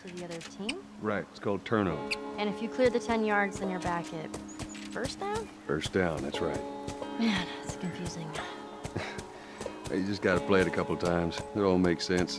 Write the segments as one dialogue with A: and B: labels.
A: to the other team?
B: Right, it's called turnover.
A: And if you clear the 10 yards, then you're back at first down?
B: First down, that's right.
A: Man, it's confusing.
B: You just gotta play it a couple times. It all makes sense.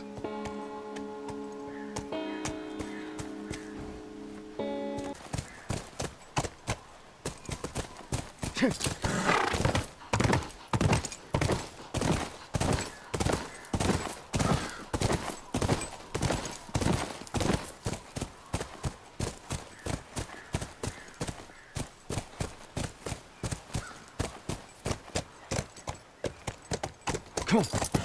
C: Come on.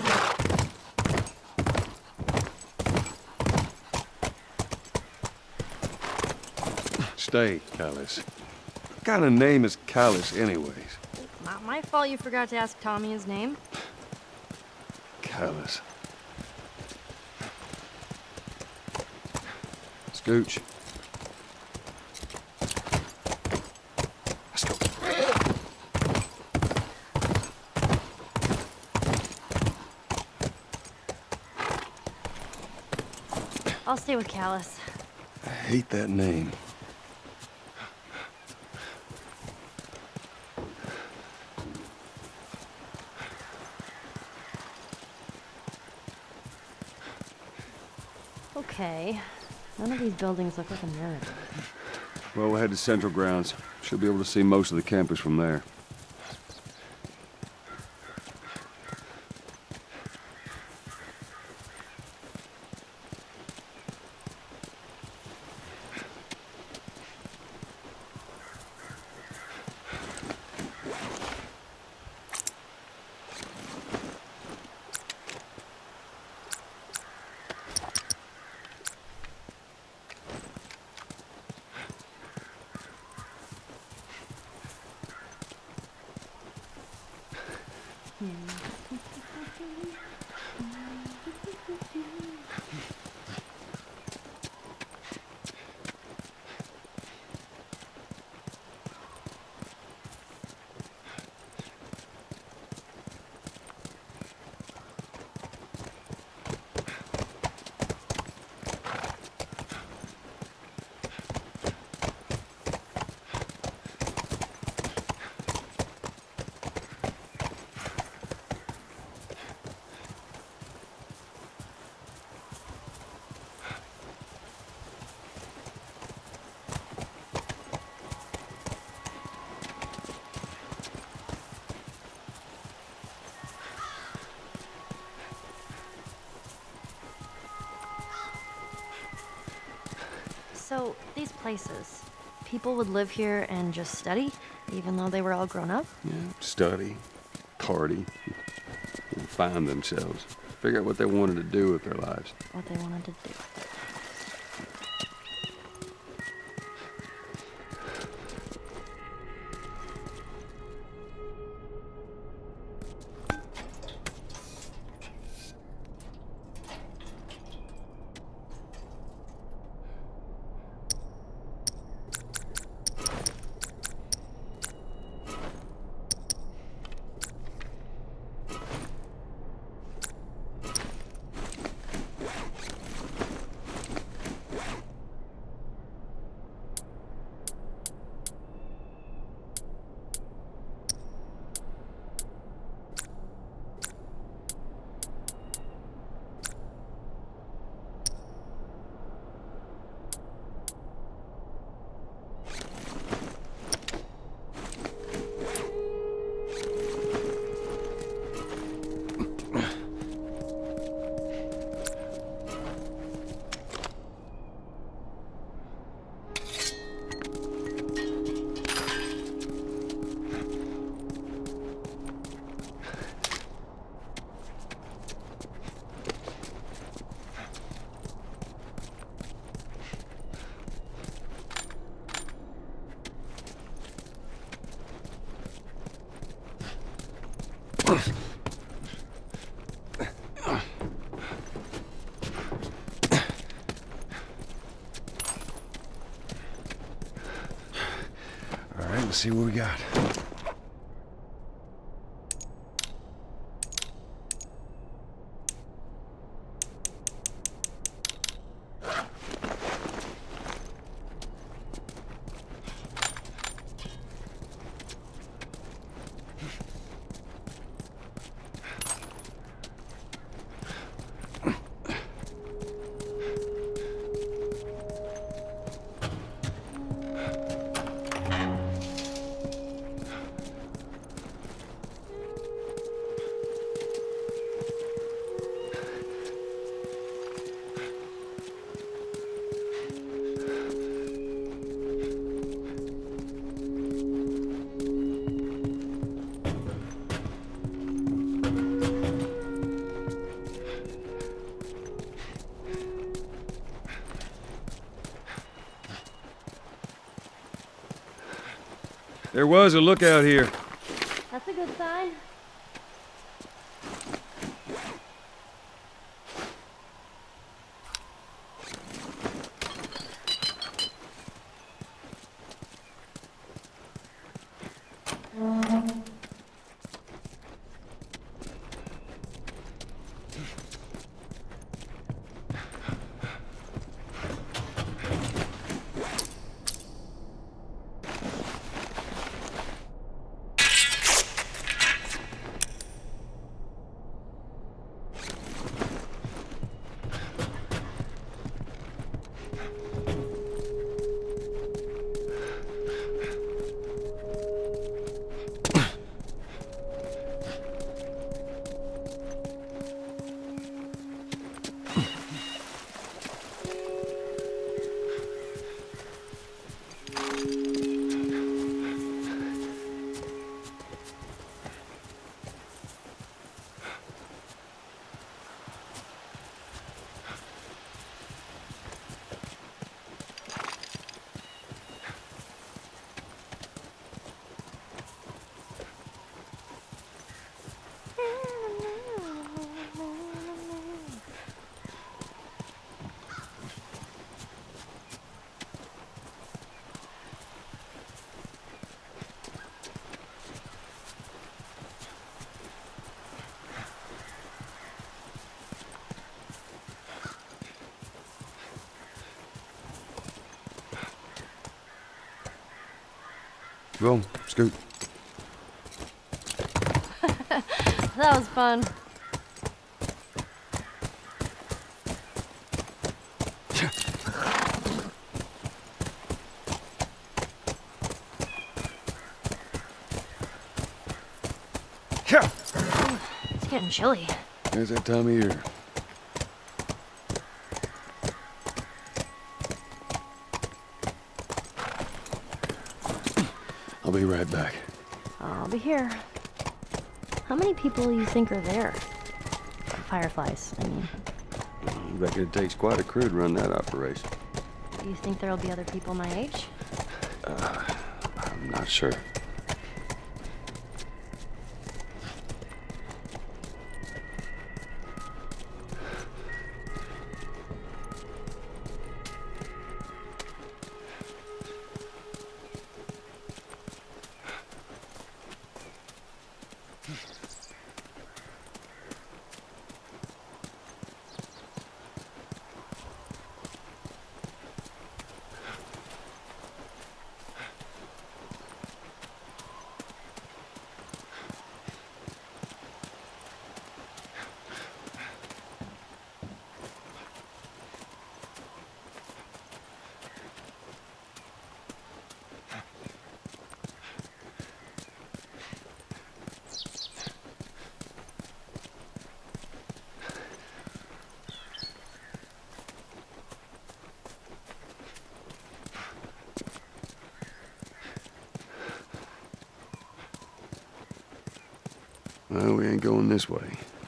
B: Stay, Callus. What kind of name is Callus, anyways?
A: Not my fault you forgot to ask Tommy his name.
B: Callus. Scooch. Let's go.
A: I'll stay with Callus.
B: I hate that name.
A: Okay. None of these buildings look like America.
B: Well, we'll head to Central Grounds. Should be able to see most of the campus from there.
A: So, these places, people would live here and just study, even though they were all grown up?
B: Yeah, study, party, and find themselves. Figure out what they wanted to do with their lives.
A: What they wanted to do.
B: Let's see what we got. There was a lookout here.
A: That's a good sign.
B: Go on, scoot.
A: That was fun. It's getting chilly.
B: It's that time of year. I'll be right back.
A: I'll be here. How many people do you think are there? Fireflies, I mean.
B: I reckon it takes quite a crew to run that operation.
A: Do you think there'll be other people my age?
B: I'm not sure. Well, we ain't going this way.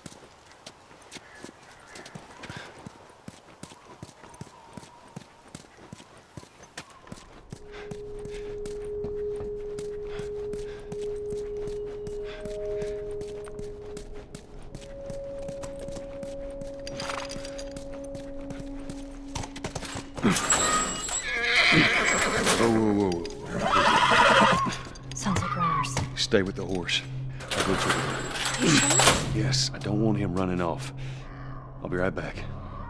B: Whoa.
A: Sounds like runners.
B: Stay with the horse. I'll go through.
A: You sure?
B: Yes, I don't want him running off. I'll be right back.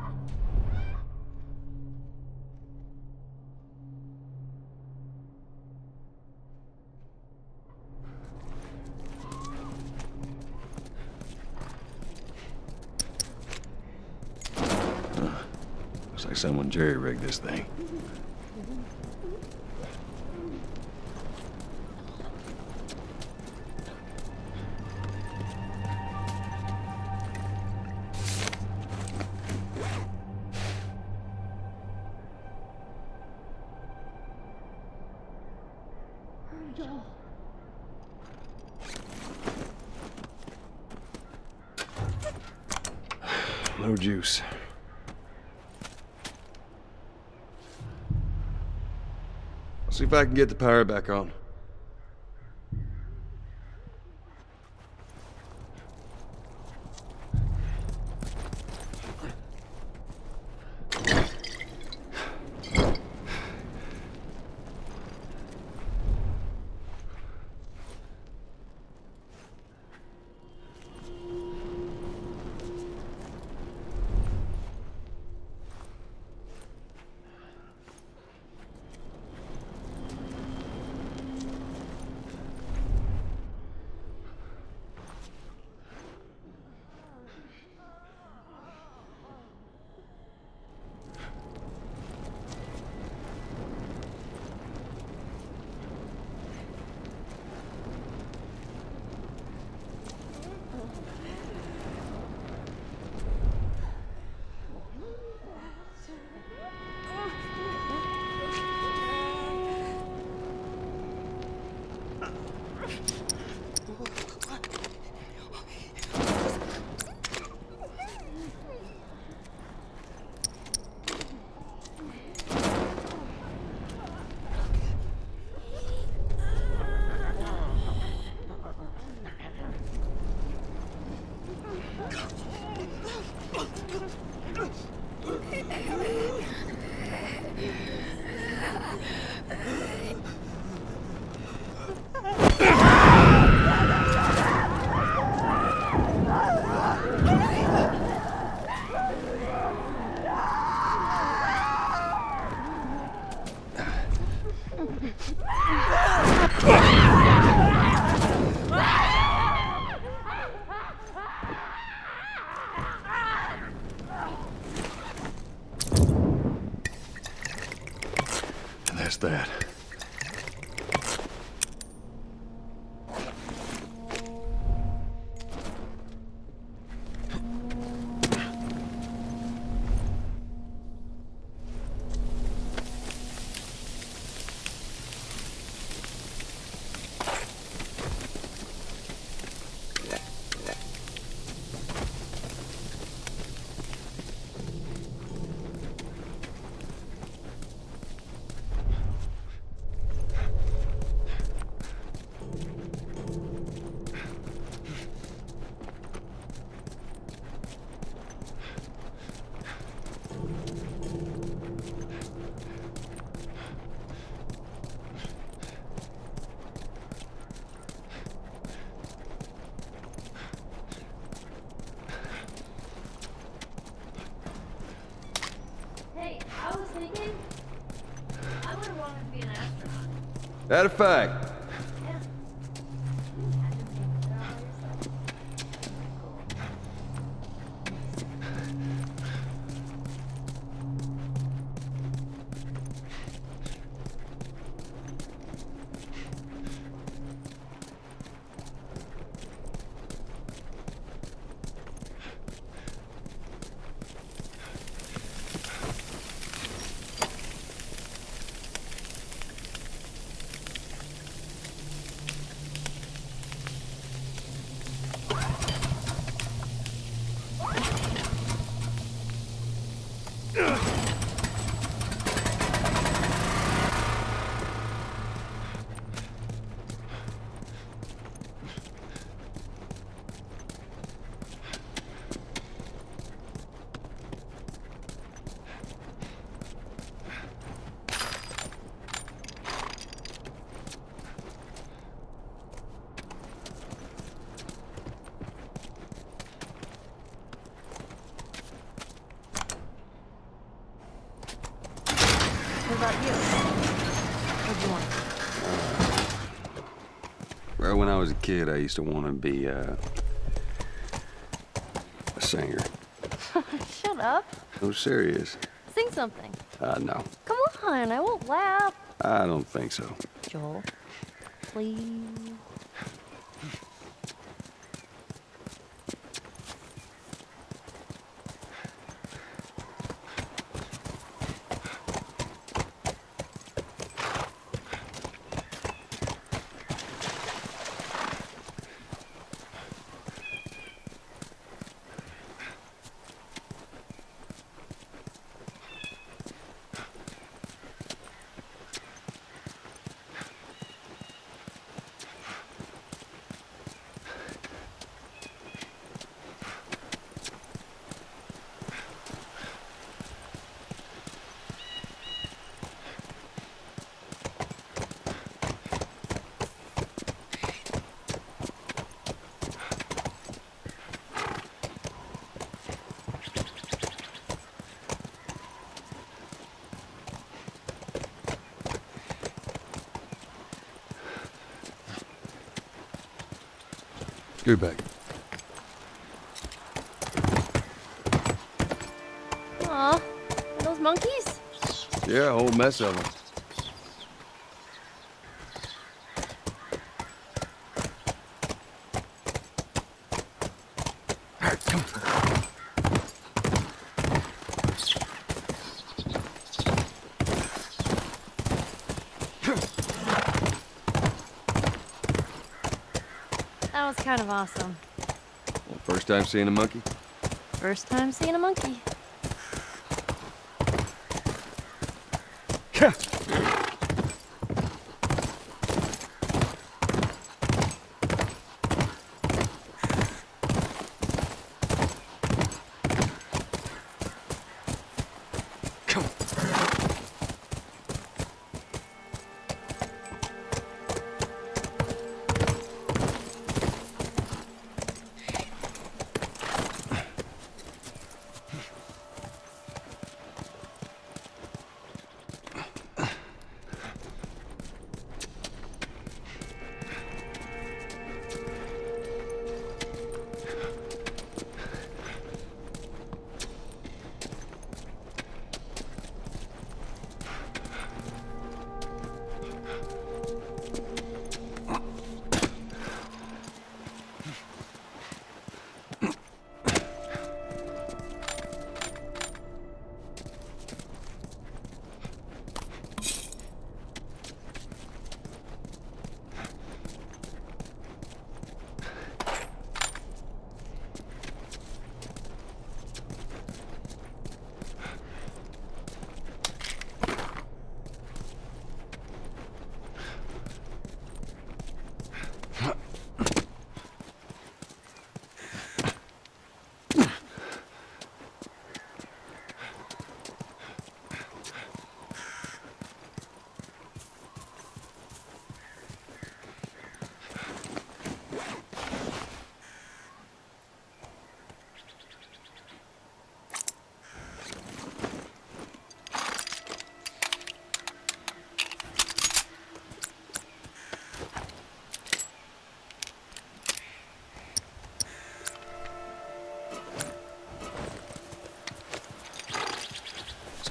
B: Looks like someone jerry-rigged this thing. No juice. I'll see if I can get the power back on. that.
A: Hey, I was thinking I would have wanted to be an astronaut.
B: That a fact.
A: Yeah. Imagine being there all by yourself. Cool. What about you? What'd you want?
B: Well, when I was a kid, I used to want to be a singer.
A: Shut up.
B: I'm serious.
A: Sing something.
B: No.
A: Come on, I won't laugh.
B: I don't think so.
A: Joel, please.
C: Go back.
A: Aw, those monkeys?
B: Yeah, a whole mess of them.
A: That was kind of awesome.
B: First time seeing a monkey?
A: First time seeing a monkey.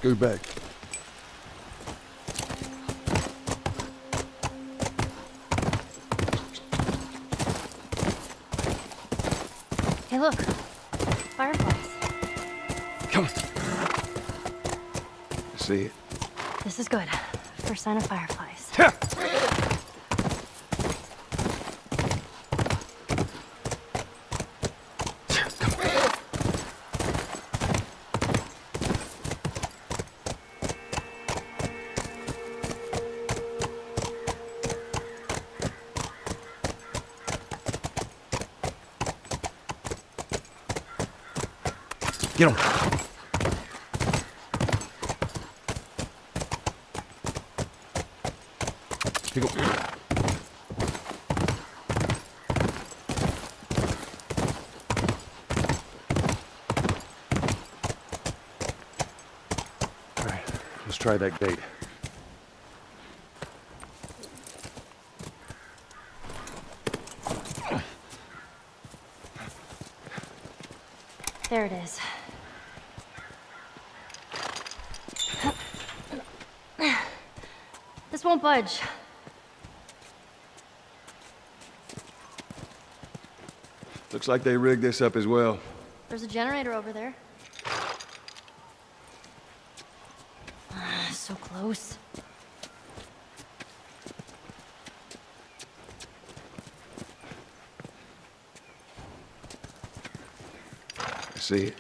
C: scoot back.
A: Hey, look. Fireflies.
C: Come on.
B: I see it.
A: This is good. First sign of fireflies.
C: Get him. Here you go. All right, let's try that gate.
A: There it is. This won't budge.
B: Looks like they rigged this up as well.
A: There's a generator over there. So close.
B: I see it.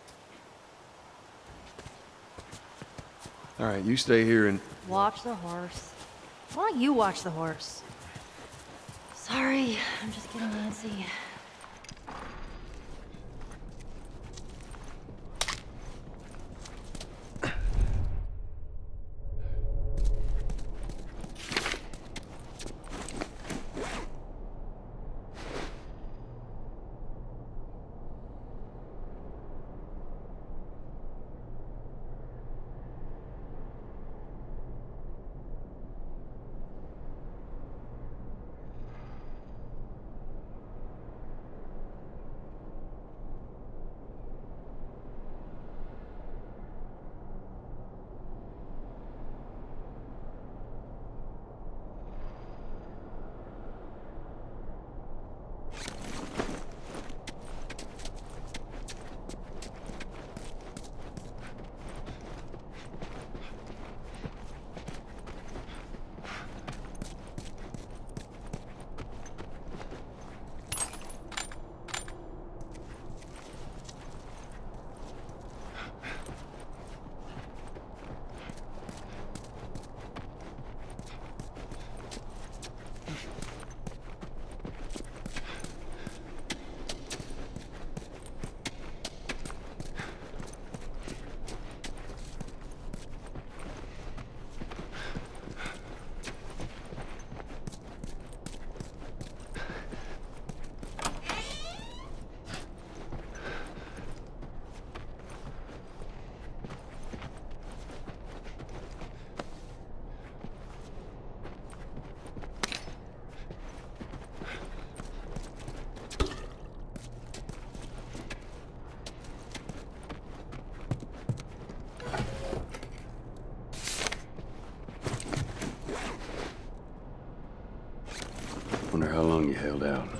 B: All right, you stay here and...
A: Watch the horse. Why don't you watch the horse? Sorry, I'm just getting antsy.
B: Wonder how long you held out.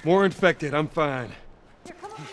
C: More infected, I'm fine.
A: Here, come on.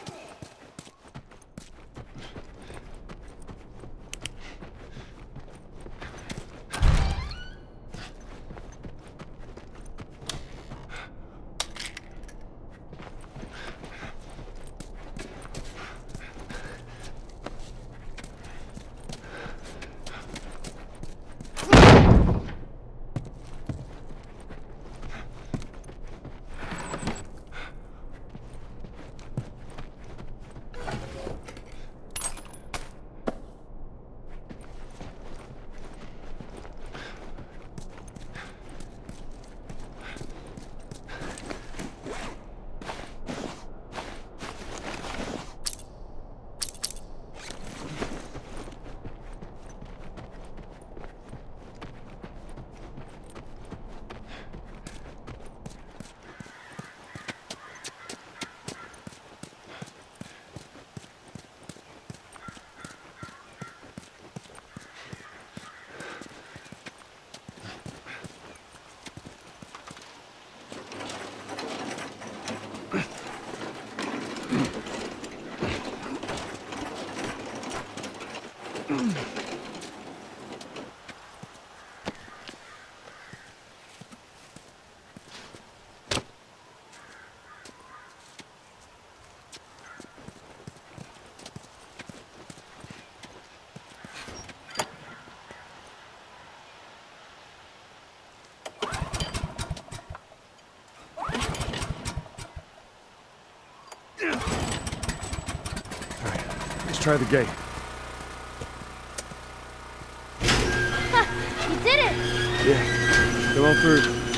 C: Let's try the gate.
A: You did it!
B: Yeah, come on through.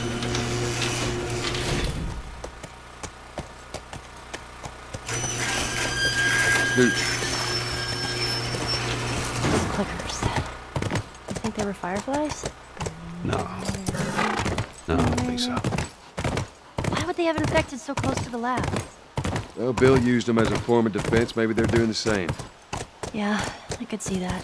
B: Dude,
A: Those clickers. You think they were fireflies?
B: no. No, I don't think so.
A: Why would they have infected so close to the lab?
B: Well, Bill used them as a form of defense. Maybe they're doing the same.
A: Yeah, I could see that.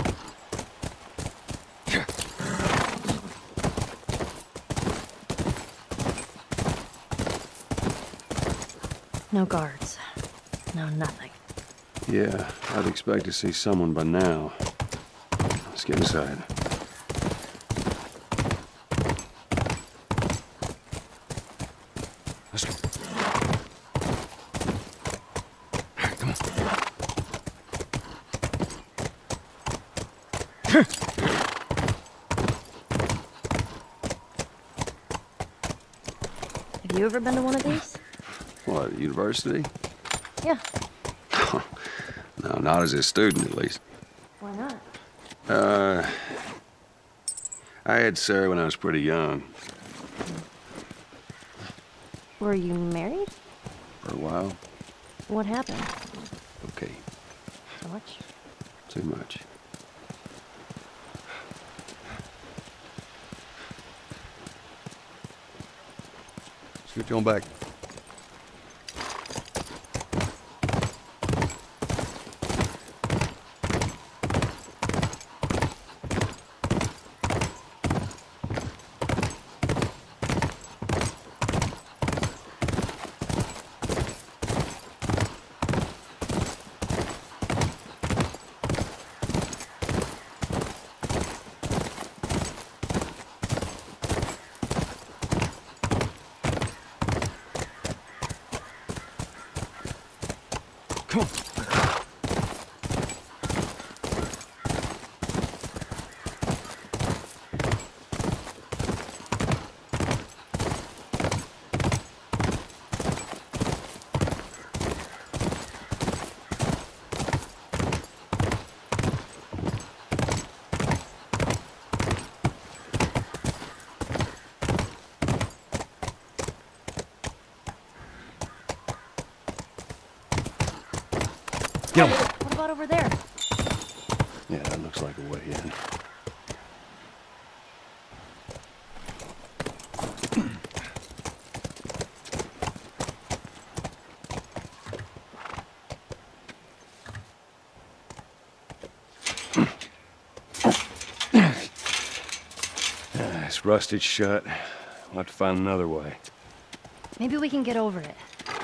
A: No guards. No nothing.
B: Yeah, I'd expect to see someone by now. Let's get inside.
C: Let's go. All right, come on.
A: Have you ever been to one of these?
B: What, university?
A: Yeah.
B: No, not as a student, at least.
A: Why not?
B: I had Sarah when I was pretty young.
A: Were you married?
B: For a while.
A: What happened?
B: Okay,
A: So much?
B: too much.
C: Scoot you on back. Come on. Get him.
A: What about over there?
B: Yeah, that looks like a way in.
C: It's rusted shut. We'll have to find another way.
A: Maybe we can get over it.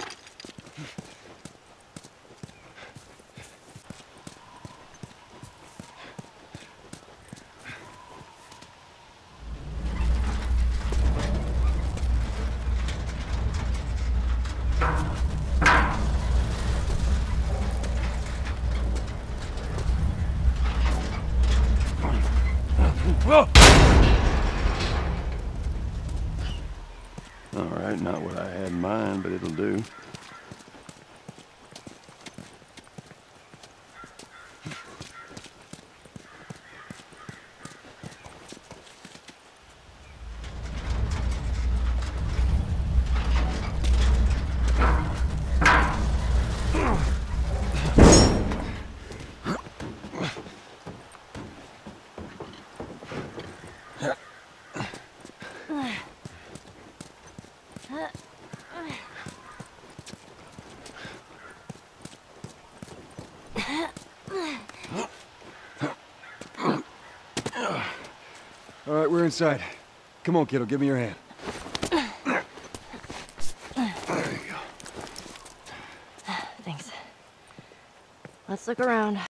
B: mine, but it'll do.
C: All right, we're inside. Come on, kiddo, give me your hand.
A: Thanks. Let's look around.